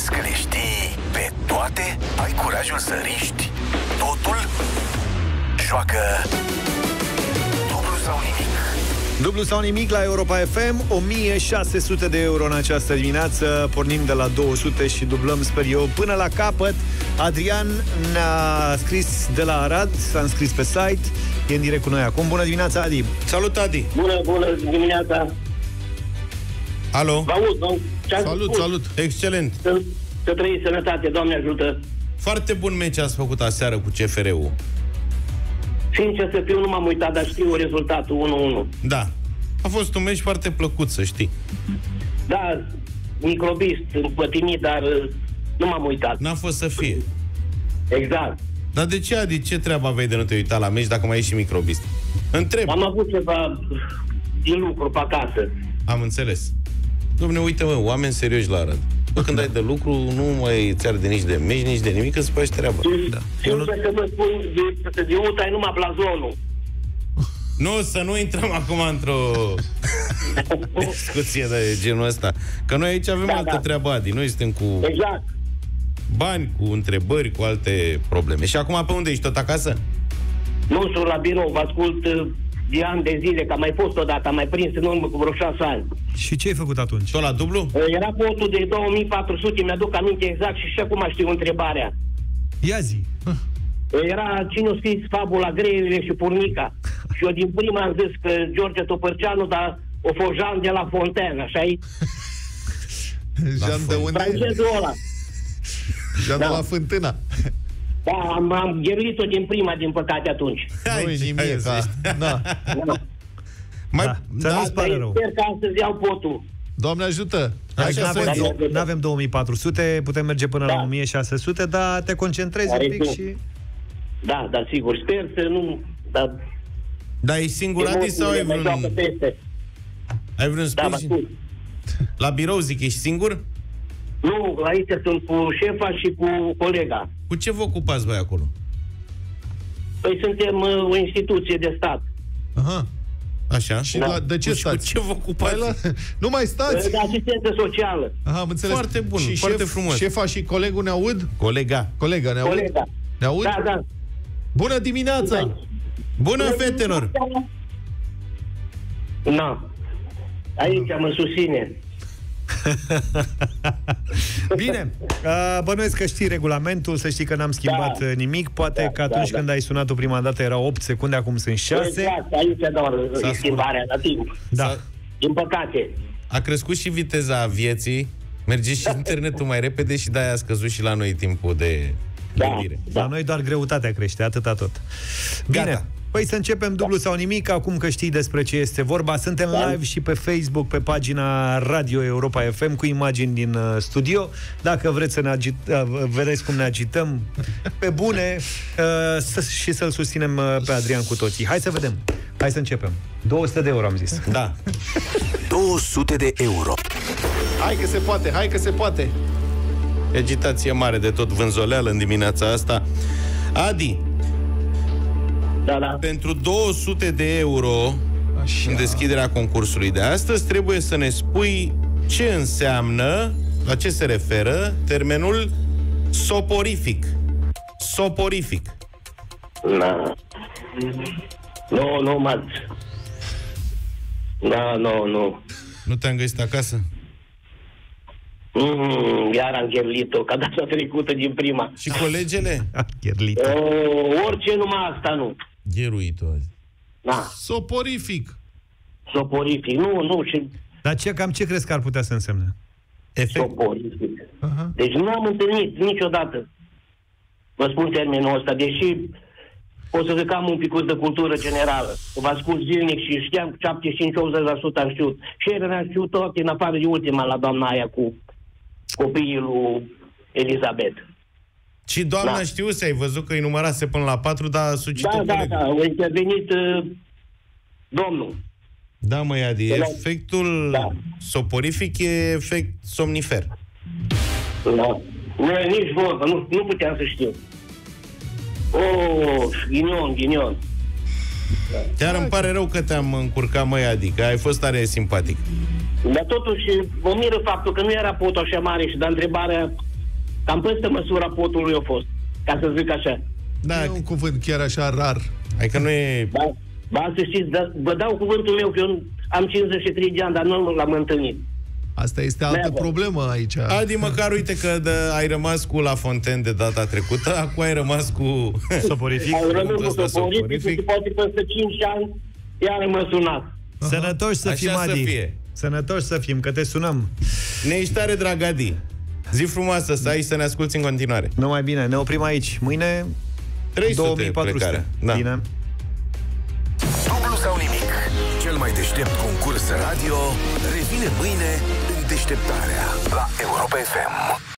Crezi că le știi pe toate? Ai curajul să riști totul? Joacă dublu sau nimic. Dublu sau nimic la Europa FM. 1600 de euro în această dimineață. Pornim de la 200 și dublăm, sper eu, până la capăt. Adrian ne-a scris de la Arad, s-a înscris pe site, e în direct cu noi acum. Bună dimineața, Adi. Salut, Adi. Bună dimineața. Alo. Vă aud. Salut. Excelent. Să trăiți sănătate, Doamne ajută. Foarte bun meci ați făcut aseară cu CFR-ul. Sincer să fiu, nu m-am uitat, dar știu rezultatul 1-1. Da. A fost un meci foarte plăcut, să știi. Da, microbist, împătimit, dar nu m-am uitat. N-a fost să fie. Exact. Dar de ce, Adi? Ce treabă aveai de nu te uita la meci dacă mai ești și microbist? Întreb. Am avut ceva din lucru pe acasă. Am înțeles. Dom'le, uite, oameni serioși la Arad. Când ai de lucru, nu mai ți arde nici de meci, nici de nimic, că îți faci treaba. Da. Sincer să vă spun, de utai numai blazonul. Nu, să nu intrăm acum într-o discuție de genul ăsta. Că noi aici avem altă treabă, Adi. Noi suntem cu bani, cu întrebări, cu alte probleme. Și acum pe unde ești? Tot acasă? Nu, sunt la birou, vă ascult de ani de zile, că am mai fost odată, am mai prins în urmă cu vreo 6 ani. Și ce ai făcut atunci? Tot la dublu? Era potul de 2400, mi-aduc aminte exact și acum știu întrebarea. Ia zi. Era cine a scris fabula Greile și Purnica. Și eu din prima am zis că George Topărceanu, dar o fost Jean de la Fontaine, așa-i? Jean de unde? Francezul ăla. Jean de la Fântâna. Da, am gheruit-o din prima, din păcate, atunci. Nu-i nimic, da. Sper că astăzi iau potul. Doamne ajută! Nu avem 2400, putem merge până la 1600, dar te concentrezi un pic și... Da, sigur, sper să nu... Dar ești singur, Adi, sau ai vreun... Ai vreun sprijin? La birou, zic, ești singur? Nu, aici sunt cu șefa și cu colega. Cu ce vă ocupați, băi, acolo? Păi suntem o instituție de stat. Aha. Așa? Și de ce stați? Cu ce vă ocupați? Nu mai stați? De asistență socială. Aha, am înțeles. Foarte bun, și foarte frumos. Șefa și colegul ne aud? Colega ne aud? Ne aud? Da. Bună dimineața! Bună, fetelor! Na. Aici mă susține. Bine, bănuiesc că știi regulamentul, să știi că n-am schimbat nimic. Poate că atunci când ai sunat-o prima dată era 8 secunde, acum sunt 6. Exact, aici doar schimbarea la timp. Da. Din păcate. A crescut și viteza vieții, merge și internetul mai repede și de-aia a scăzut și la noi timpul de gândire. La noi doar greutatea crește, atâta tot. Bine. Gata. Păi să începem dublu sau nimic, acum că știi despre ce este vorba. Suntem live și pe Facebook, pe pagina Radio Europa FM, cu imagini din studio. Dacă vreți să ne vedeți cum ne agităm pe bune și să-l susținem pe Adrian cu toții. Hai să vedem. Hai să începem. 200 de euro am zis. Da. 200 de euro. Hai că se poate. Agitație mare de tot, vânzoleală în dimineața asta. Adi, da. pentru 200 de euro în deschiderea concursului de astăzi trebuie să ne spui ce înseamnă, la ce se referă termenul soporific. Soporific. Nu, Max. Nu. Nu te-am găsit acasă? Iar am gherlit-o, ca data trecută din prima. Și colegele? Orice, numai asta nu. Gheruit-o azi. Da. Soporific. Nu. Și... Dar cam ce crezi că ar putea să însemne? Soporific. Deci nu am întâlnit niciodată. Vă spun termenul ăsta, deși pot să zic că am un pic de cultură generală. Vă ascult zilnic și știam 75-80% am știut. Și ele am știut toate, în afară de ultima la doamna aia cu copiii lui Elizabeth. Și doamna știuse, ai văzut că îi numărase până la 4, dar sucit-o Da, a intervenit domnul. Da, măi, Adi, efectul soporific e efect somnifer. Da. Nu e nici vorba, nu puteam să știu. Ghinion. Chiar îmi pare rău că te-am încurcat, măi, Adi, că ai fost tare simpatic. Dar totuși mă miră faptul că nu era potul așa mare și de întrebarea Cam peste măsura potului a fost, ca să zic așa. Da, E un cuvânt chiar așa rar. adică nu e... Ba, să știți, vă dau cuvântul meu că eu am 53 de ani, dar nu l-am întâlnit. Asta este altă problemă aici. Adi, măcar uite că ai rămas cu La Fontaine de data trecută, acum ai rămas cu... Soporific. Au rămas cu soporific și poate peste 5 ani iar mă sunat. Sănătoși să fim, Așa să Adi. fie. Sănătoși să fim, că te sunăm. Ne ești tare drag, Adi. Zi frumoasă să ai și să ne asculti în continuare. Numai bine, ne oprim aici. Mâine 300 2400. plecare. Da. Bine. Dublu sau nimic. Cel mai deștept concurs radio revine mâine în deșteptarea la Europa FM.